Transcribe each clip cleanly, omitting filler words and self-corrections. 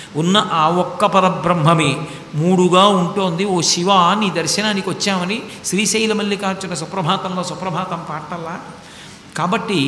ఉన్న ఆ ఒక్క పరబ్రహ్మమే మూడుగా ఉంటోంది. ఓ శివ, నీ దర్శనానికి వచ్చామని శ్రీశైల మల్లికార్జున సుప్రభాతంలో సుప్రభాతం పాటల్లా. కాబట్టి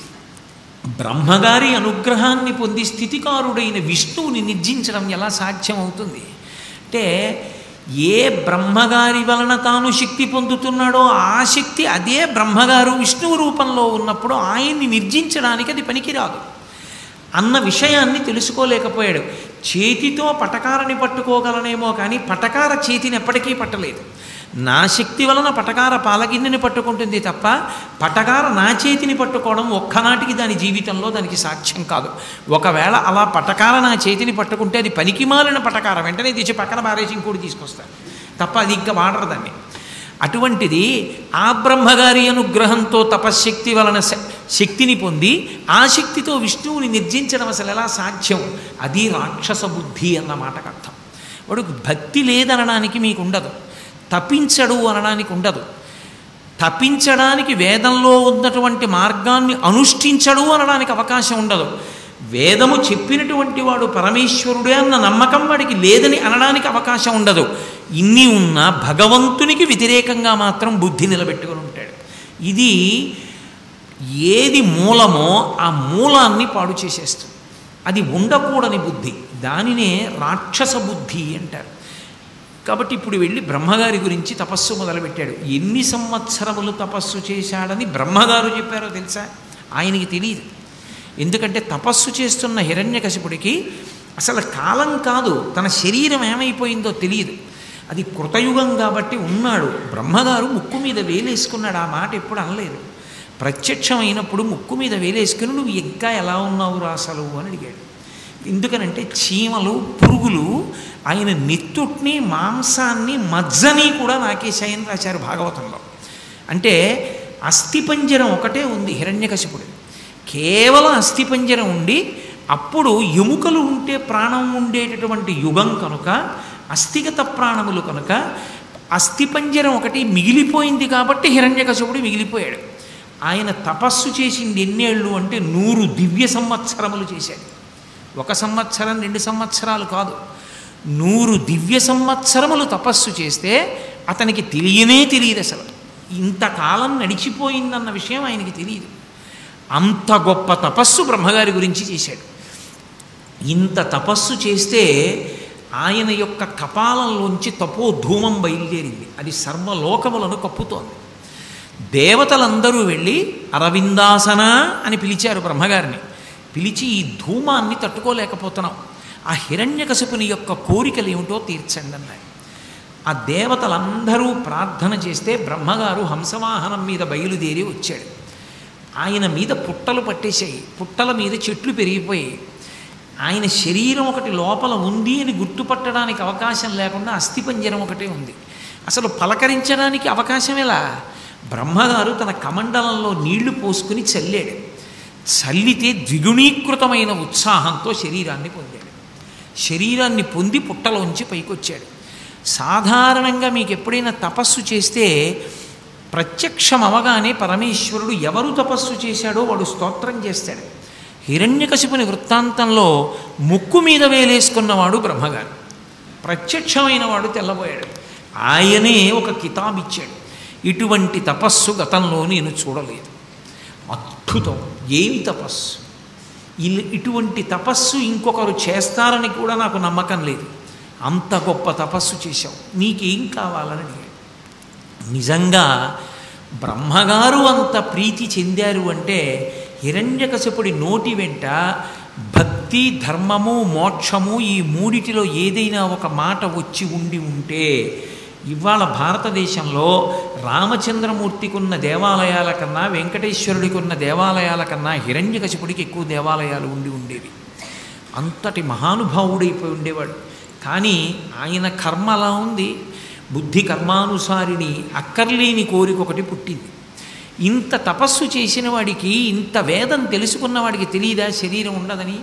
బ్రహ్మగారి అనుగ్రహాన్ని పొంది స్థితికారుడైన విష్ణువుని నిర్జించడం ఎలా సాధ్యమవుతుంది అంటే, ఏ బ్రహ్మగారి వలన తాను శక్తి పొందుతున్నాడో ఆ శక్తి అదే బ్రహ్మగారు విష్ణువు రూపంలో ఉన్నప్పుడు ఆయన్ని నిర్జించడానికి అది పనికిరాదు అన్న విషయాన్ని తెలుసుకోలేకపోయాడు. చేతితో పటకారని పట్టుకోగలనేమో కానీ పటకార చేతిని ఎప్పటికీ పట్టలేదు. నా శక్తి వలన పటకార పాలగిన్నెని పట్టుకుంటుంది తప్ప పటకార నా చేతిని పట్టుకోవడం ఒక్కనాటికి దాని జీవితంలో దానికి సాక్ష్యం కాదు. ఒకవేళ అలా పటకార నా చేతిని పట్టుకుంటే అది పనికిమాలిన పటకార, వెంటనే తీసి పక్కన పారేసి ఇంకోటి తీసుకొస్తాను తప్ప అది ఇంకా వాడరు దాన్ని. అటువంటిది ఆ బ్రహ్మగారి అనుగ్రహంతో తపశ్శక్తి వలన శక్తిని పొంది ఆ శక్తితో విష్ణువుని నిర్జించడం అసలు ఎలా సాధ్యం? అది రాక్షస బుద్ధి అన్న మాటకు అర్థం. వాడు భక్తి లేదనడానికి మీకు ఉండదు, తపించడు అనడానికి ఉండదు. తపించడానికి వేదంలో ఉన్నటువంటి మార్గాన్ని అనుష్ఠించడు అనడానికి అవకాశం ఉండదు. వేదము చెప్పినటువంటి వాడు పరమేశ్వరుడే అన్న నమ్మకం వాడికి లేదని అనడానికి అవకాశం ఉండదు. ఇన్ని ఉన్నా భగవంతునికి వ్యతిరేకంగా మాత్రం బుద్ధి నిలబెట్టుకుని ఉంటాడు. ఇది ఏది మూలమో ఆ మూలాన్ని పాడు చేసేస్తుంది. అది ఉండకూడని బుద్ధి, దానినే రాక్షస బుద్ధి అంటారు. కాబట్టి ఇప్పుడు వెళ్ళి బ్రహ్మగారి గురించి తపస్సు మొదలుపెట్టాడు. ఎన్ని సంవత్సరములు తపస్సు చేశాడని బ్రహ్మగారు చెప్పారో తెలుసా? ఆయనకి తెలియదు. ఎందుకంటే తపస్సు చేస్తున్న హిరణ్యకశిపుడికి అసలు కాలం కాదు, తన శరీరం ఏమైపోయిందో తెలియదు. అది కృతయుగం కాబట్టి ఉన్నాడు. బ్రహ్మగారు ముక్కు మీద వేలేసుకున్నాడు. ఆ మాట ఎప్పుడు అనలేదు. ప్రత్యక్షమైనప్పుడు ముక్కు మీద వేలేసుకుని నువ్వు ఇంకా ఎలా ఉన్నావురా అసలు అని అడిగాడు. ఎందుకనంటే చీమలు పురుగులు ఆయన నెత్తుట్ని మాంసాన్ని మజ్జని కూడా నాకేశాయని రాశారు భాగవతంలో. అంటే అస్థిపంజరం ఒకటే ఉంది హిరణ్యకశిపుడు, కేవలం అస్థిపంజరం ఉండి అప్పుడు ఎముకలు ఉంటే ప్రాణం ఉండేటటువంటి యుగం కనుక అస్థిగత ప్రాణములు కనుక అస్థిపంజరం ఒకటి మిగిలిపోయింది కాబట్టి హిరణ్యకశిపుడు మిగిలిపోయాడు. ఆయన తపస్సు చేసింది ఎన్నేళ్ళు అంటే 100 దివ్య సంవత్సరములు చేశాడు. 1 సంవత్సరం 2 సంవత్సరాలు కాదు, 100 దివ్య సంవత్సరములు తపస్సు చేస్తే అతనికి తెలియదు అసలు ఇంతకాలం నడిచిపోయిందన్న విషయం ఆయనకి తెలియదు. అంత గొప్ప తపస్సు బ్రహ్మగారి గురించి చేశాడు. ఇంత తపస్సు చేస్తే ఆయన యొక్క కపాలంలోంచి తపోధూమం బయలుదేరింది. అది సర్వలోకములను కప్పుతోంది. దేవతలందరూ వెళ్ళి అరవిందాసన అని పిలిచారు బ్రహ్మగారిని. పిలిచి ఈ ధూమాన్ని తట్టుకోలేకపోతున్నాం, ఆ హిరణ్యకశిపుని యొక్క కోరికలు ఏమిటో తీర్చండి అన్నారు. ఆ దేవతలందరూ ప్రార్థన చేస్తే బ్రహ్మగారు హంసవాహనం మీద బయలుదేరి వచ్చాడు. ఆయన మీద పుట్టలు పట్టేశాయి, పుట్టల మీద చెట్లు పెరిగిపోయాయి. ఆయన శరీరం ఒకటి లోపల ఉంది అని గుర్తుపట్టడానికి అవకాశం లేకుండా అస్థిపంజరం ఒకటే ఉంది. అసలు పలకరించడానికి అవకాశం ఎలా? బ్రహ్మగారు తన కమండలంలో నీళ్లు పోసుకుని చల్లాడు. చల్లితే ద్విగుణీకృతమైన ఉత్సాహంతో శరీరాన్ని పొందాడు. శరీరాన్ని పొంది పుట్టలోంచి పైకొచ్చాడు. సాధారణంగా మీకు ఎప్పుడైనా తపస్సు చేస్తే ప్రత్యక్షం అవగానే పరమేశ్వరుడు ఎవరు తపస్సు చేశాడో వాడు స్తోత్రం చేస్తాడు. హిరణ్యకశిపుని వృత్తాంతంలో ముక్కు మీద వేలేసుకున్నవాడు బ్రహ్మగారు, ప్రత్యక్షమైన వాడు తెల్లబోయాడు. ఆయనే ఒక కితాబ్ ఇచ్చాడు. ఇటువంటి తపస్సు గతంలో నేను చూడలేదు, అద్భుతం, ఏమి తపస్సు, ఇటువంటి తపస్సు ఇంకొకరు చేస్తారని కూడా నాకు నమ్మకం లేదు, అంత గొప్ప తపస్సు చేశావు, నీకేం కావాలని అడిగాడు. నిజంగా బ్రహ్మగారు అంత ప్రీతి చెందారు అంటే హిరణ్యకశిపుడి నోటి వెంట భక్తి, ధర్మము, మోక్షము ఈ మూడిటిలో ఏదైనా ఒక మాట వచ్చి ఉంటే ఇవాళ భారతదేశంలో రామచంద్రమూర్తికి ఉన్న దేవాలయాల కన్నా వెంకటేశ్వరుడికి ఉన్న దేవాలయాల కన్నా హిరణ్యకశిపుడికి ఎక్కువ దేవాలయాలు ఉండేవి. అంతటి మహానుభావుడైపోయి ఉండేవాడు. కానీ ఆయన కర్మ అలా ఉంది, బుద్ధి కర్మానుసారిని అక్కర్లేని కోరిక ఒకటి పుట్టింది. ఇంత తపస్సు చేసిన వాడికి, ఇంత వేదం తెలుసుకున్న వాడికి తెలియదా శరీరం ఉండదని?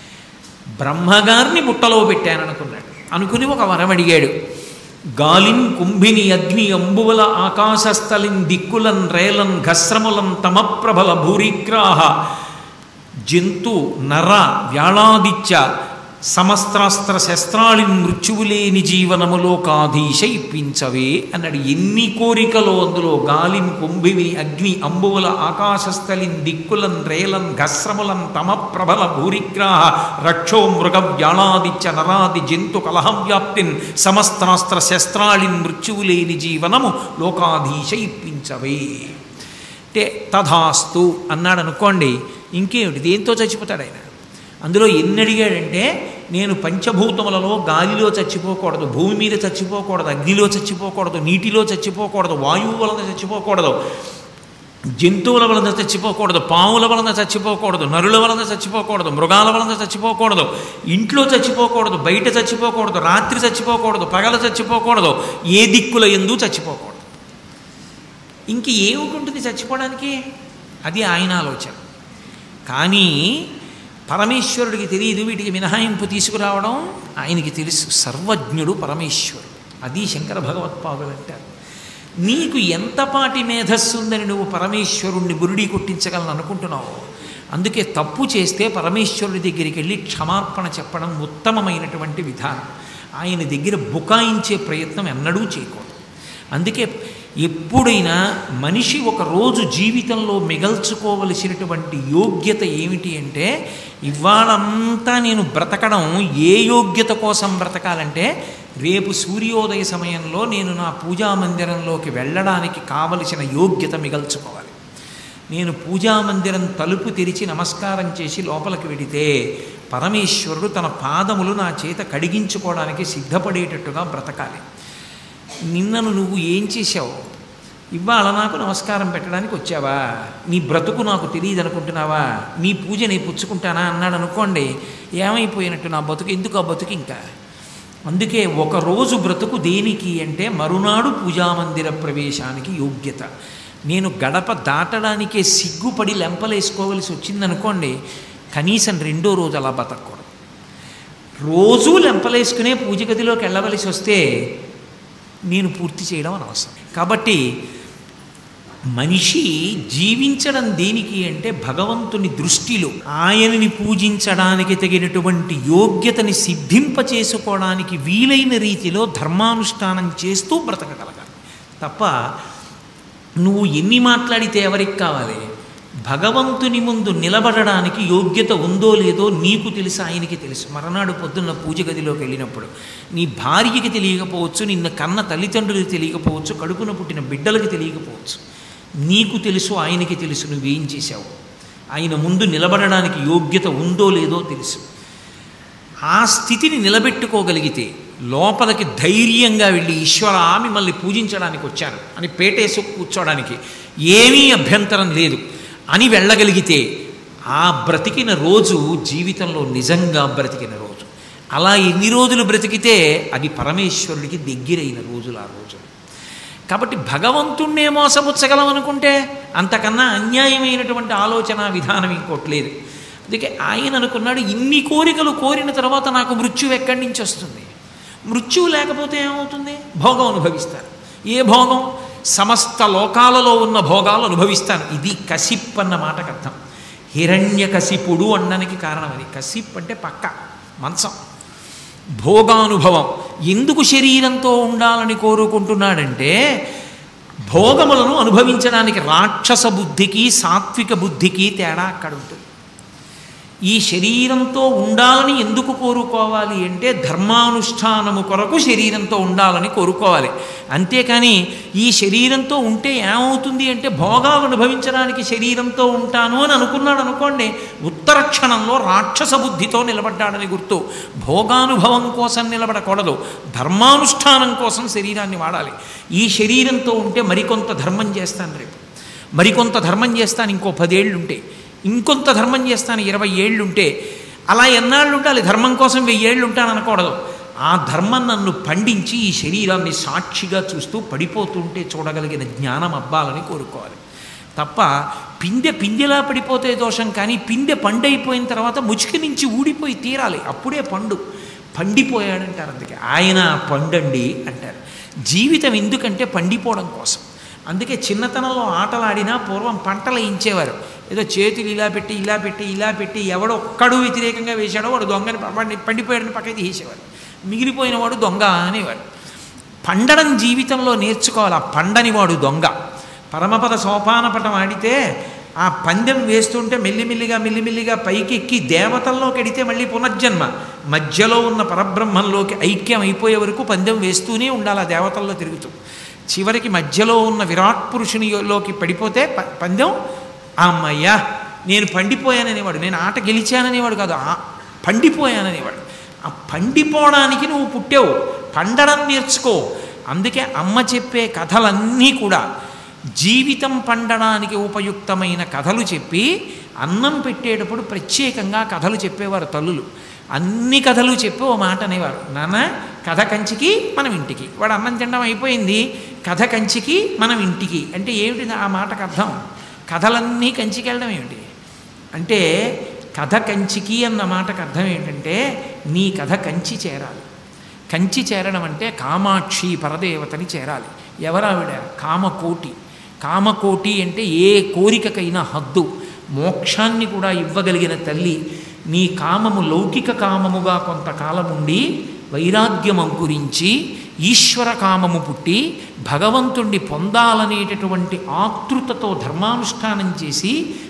బ్రహ్మగారిని బుట్టలో పెట్టాననుకున్నాడు. అనుకుని ఒక వరం అడిగాడు. గాలిన్ కుంభిని అగ్ని అంబువల ఆకాశస్థలిన్ దిక్కులన్ రేలన్ ఘస్రములం తమప్రబల భూరిగ్రాహ జంతు నర వ్యాళాదిత్య సమస్త్రాస్త్ర శస్త్రాళిన్ మృత్యువులేని జీవనములోకాధీశ ఇప్పించవే అన్నాడు. ఎన్ని కోరికలో అందులో గాలిన్ కుంభివి అగ్ని అంబువుల ఆకాశస్థలిన్ దిక్కులన్ రేలన్ ఘస్రములన్ తమ ప్రభల భూరిగ్రాహ రక్షో మృగ వ్యాళాదిత్య నరాది జంతు కలహం వ్యాప్తిన్ సమస్త్రాస్త్ర శస్త్రాళిన్ మృత్యువులేని జీవనము లోకాధీశ ఇప్పించవే అంటే తథాస్తు అన్నాడు అనుకోండి. ఇంకేమిటి, దేంతో చచ్చిపోతాడు ఆయన? అందులో ఎన్ని అడిగాడంటే, నేను పంచభూతములలో గాలిలో చచ్చిపోకూడదు, భూమి మీద చచ్చిపోకూడదు, అగ్నిలో చచ్చిపోకూడదు, నీటిలో చచ్చిపోకూడదు, వాయువు వలన చచ్చిపోకూడదు, జంతువుల వలన చచ్చిపోకూడదు, పాముల వలన చచ్చిపోకూడదు, నరుల వలన చచ్చిపోకూడదు, మృగాల వలన చచ్చిపోకూడదు, ఇంట్లో చచ్చిపోకూడదు, బయట చచ్చిపోకూడదు, రాత్రి చచ్చిపోకూడదు, పగల చచ్చిపోకూడదు, ఏ దిక్కుల యందు చచ్చిపోకూడదు. ఇంక ఏమిటి చచ్చిపోవడానికి? అది ఆయన ఆలోచన. కానీ పరమేశ్వరుడికి తెలియదు వీటికి మినహాయింపు తీసుకురావడం. ఆయనకి తెలుసు, సర్వజ్ఞుడు పరమేశ్వరుడు. అది శంకర భగవత్పాదులు అంటారు. నీకు ఎంతపాటి మేధస్సు ఉందని నువ్వు పరమేశ్వరుణ్ణి బురుడి కొట్టించగలను అనుకుంటున్నావు. అందుకే తప్పు చేస్తే పరమేశ్వరుడి దగ్గరికి వెళ్ళి క్షమార్పణ చెప్పడం ఉత్తమమైనటువంటి విధానం. ఆయన దగ్గర బుకాయించే ప్రయత్నం ఎన్నడూ చేయకూడదు. అందుకే ఎప్పుడైనా మనిషి ఒక రోజు జీవితంలో మిగల్చుకోవలసినటువంటి యోగ్యత ఏమిటి అంటే, ఇవాళంతా నేను బ్రతకడం ఏ యోగ్యత కోసం బ్రతకాలంటే, రేపు సూర్యోదయ సమయంలో నేను నా పూజామందిరంలోకి వెళ్ళడానికి కావలసిన యోగ్యత మిగల్చుకోవాలి. నేను పూజామందిరం తలుపు తెరిచి నమస్కారం చేసి లోపలికి వెడితే పరమేశ్వరుడు తన పాదములు నా చేత కడిగించుకోవడానికి సిద్ధపడేటట్టుగా బ్రతకాలి. నిన్నను నువ్వు ఏం చేశావు? ఇవాళ నాకు నమస్కారం పెట్టడానికి వచ్చావా? నీ బ్రతుకు నాకు తెలియదు అనుకుంటున్నావా? నీ పూజ నేను పుచ్చుకుంటానా అన్నాడు అనుకోండి, ఏమైపోయినట్టు నా బతుకు? ఎందుకు ఆ బతుకు ఇంకా? అందుకే ఒకరోజు బ్రతుకు దేనికి అంటే, మరునాడు పూజామందిర ప్రవేశానికి యోగ్యత. నేను గడప దాటడానికే సిగ్గుపడి లెంపలేసుకోవలసి వచ్చిందనుకోండి, కనీసం రెండో రోజు అలా బతకూడదు. రోజూ లెంపలేసుకునే పూజ గదిలోకి వెళ్ళవలసి వస్తే నేను పూర్తి చేయడం అనవసరం. కాబట్టి మనిషి జీవించడం దేనికి అంటే, భగవంతుని దృష్టిలో ఆయనని పూజించడానికి తగినటువంటి యోగ్యతని సిద్ధింపచేసుకోవడానికి వీలైన రీతిలో ధర్మానుష్ఠానం చేస్తూ బ్రతకగలగాలి. తప్ప నువ్వు ఎన్ని మాట్లాడితే ఎవరికి కావాలి? భగవంతుని ముందు నిలబడడానికి యోగ్యత ఉందో లేదో నీకు తెలుసు, ఆయనకి తెలుసు. మరనాడు పొద్దున్న పూజ గదిలోకి వెళ్ళినప్పుడు నీ భార్యకి తెలియకపోవచ్చు, నిన్న కన్న తల్లిదండ్రులకు తెలియకపోవచ్చు, కడుపున పుట్టిన బిడ్డలకు తెలియకపోవచ్చు. నీకు తెలుసు, ఆయనకి తెలుసు నువ్వేం చేశావు. ఆయన ముందు నిలబడడానికి యోగ్యత ఉందో లేదో తెలుసు. ఆ స్థితిని నిలబెట్టుకోగలిగితే లోపలికి ధైర్యంగా వెళ్ళి, ఈశ్వరా మిమ్మల్ని పూజించడానికి వచ్చాను అని పేటేసు కూర్చోడానికి ఏమీ అభ్యంతరం లేదు అని వెళ్ళగలిగితే, ఆ బ్రతికిన రోజు జీవితంలో నిజంగా బ్రతికిన రోజు. అలా ఎన్ని రోజులు బ్రతికితే అది పరమేశ్వరుడికి దగ్గరైన రోజులు ఆ రోజులు. కాబట్టి భగవంతుణ్ణే మోసపుచ్చగలం అనుకుంటే అంతకన్నా అన్యాయమైనటువంటి ఆలోచన విధానం ఇంకోటి లేదు. అందుకే ఆయన అనుకున్నాడు, ఇన్ని కోరికలు కోరిన తర్వాత నాకు మృత్యువు ఎక్కడి నుంచి వస్తుంది? మృత్యువు లేకపోతే ఏమవుతుంది? భోగం అనుభవిస్తాను. ఏ భోగం? సమస్త లోకాలలో ఉన్న భోగాలు అనుభవిస్తాను. ఇది కసిప్ అన్న మాటకు అర్థం. హిరణ్య కసిపుడు అనడానికి కారణం అది. కసిప్ అంటే పక్క మంచం, భోగానుభవం. ఎందుకు శరీరంతో ఉండాలని కోరుకుంటున్నాడంటే, భోగములను అనుభవించడానికి. రాక్షస బుద్ధికి సాత్విక బుద్ధికి తేడా అక్కడ ఉంటుంది. ఈ శరీరంతో ఉండాలని ఎందుకు కోరుకోవాలి అంటే, ధర్మానుష్ఠానము కొరకు శరీరంతో ఉండాలని కోరుకోవాలి. అంతేకాని ఈ శరీరంతో ఉంటే ఏమవుతుంది అంటే, భోగాలు అనుభవించడానికి శరీరంతో ఉంటాను అని అనుకున్నాడు అనుకోండి, ఉత్తర క్షణంలో రాక్షస బుద్ధితో నిలబడ్డాడని గుర్తు. భోగానుభవం కోసం నిలబడకూడదు, ధర్మానుష్ఠానం కోసం శరీరాన్ని వాడాలి. ఈ శరీరంతో ఉంటే మరికొంత ధర్మం చేస్తాను, రేపు మరికొంత ధర్మం చేస్తాను, ఇంకో 10 ఏళ్ళుంటే ఇంకొంత ధర్మం చేస్తాను, 20 ఏళ్ళుంటే, అలా ఎన్నాళ్ళు ఉండాలి? ధర్మం కోసం 1000 ఏళ్ళు ఉంటాను అనకూడదు. ఆ ధర్మం నన్ను పండించి ఈ శరీరాన్ని సాక్షిగా చూస్తూ పడిపోతుంటే చూడగలిగిన జ్ఞానం అవ్వాలని కోరుకోవాలి. తప్ప పిందెలా పడిపోతే దోషం, కానీ పిందె పండైపోయిన తర్వాత ముచికి నుంచి ఊడిపోయి తీరాలి, అప్పుడే పండు. పండిపోయాడంటారు, అందుకే ఆయన పండండి అంటారు. జీవితం ఎందుకంటే పండిపోవడం కోసం. అందుకే చిన్నతనంలో ఆటలాడినా పూర్వం పంటలు వేయించేవారు. ఏదో చేతులు ఇలా పెట్టి ఇలా పెట్టి ఇలా పెట్టి ఎవడో ఒక్కడు వ్యతిరేకంగా వేశాడో వాడు దొంగని వాడిని పండిపోయాడని పక్కకి తీసేవాడు, మిగిలిపోయిన వాడు దొంగ అనేవాడు. పండడం జీవితంలో నేర్చుకోవాలి. ఆ పండని వాడు దొంగ. పరమపద సోపానపటం ఆడితే ఆ పందెం వేస్తుంటే మెల్లిమెల్లిగా పైకి ఎక్కి దేవతల్లోకి ఎడితే మళ్ళీ పునర్జన్మ, మధ్యలో ఉన్న పరబ్రహ్మంలోకి ఐక్యం అయిపోయే వరకు పందెం వేస్తూనే ఉండాలి ఆ దేవతల్లో తిరుగుతూ. చివరికి మధ్యలో ఉన్న విరాట్ పురుషునిలోకి పడిపోతే పందెం అమ్మయ్యా నేను పండిపోయాననేవాడు, నేను ఆట గెలిచాననేవాడు కాదు, పండిపోయాననేవాడు. ఆ పండిపోవడానికి నువ్వు పుట్టావు, పండడం నేర్చుకో. అందుకే అమ్మ చెప్పే కథలన్నీ కూడా జీవితం పండడానికి ఉపయుక్తమైన కథలు చెప్పి అన్నం పెట్టేటప్పుడు ప్రత్యేకంగా కథలు చెప్పేవారు తల్లులు. అన్ని కథలు చెప్పి ఓ మాట అనేవారు, నాన్న కథ కంచికి మనం ఇంటికి. వాడు అన్నం తినడం అయిపోయింది, కథ కంచికి మనం ఇంటికి అంటే ఏమిటి ఆ మాటకు అర్థం? కథలన్నీ కంచికి వెళ్ళడం ఏమిటి అంటే, కథ కంచికి అన్న మాటకు అర్థం ఏంటంటే నీ కథ కంచి చేరాలి. కంచి చేరడం అంటే కామాక్షి పరదేవతని చేరాలి. ఎవరావిడ? కామకోటి. కామకోటి అంటే ఏ కోరికకైనా హద్దు, మోక్షాన్ని కూడా ఇవ్వగలిగిన తల్లి. నీ కామము లౌకిక కామముగా కొంతకాలం ఉండి వైరాగ్యం అంకురించి ఈశ్వర కామము పుట్టి భగవంతుణ్ణి పొందాలనేటటువంటి ఆతృతతో ధర్మానుష్ఠానం చేసి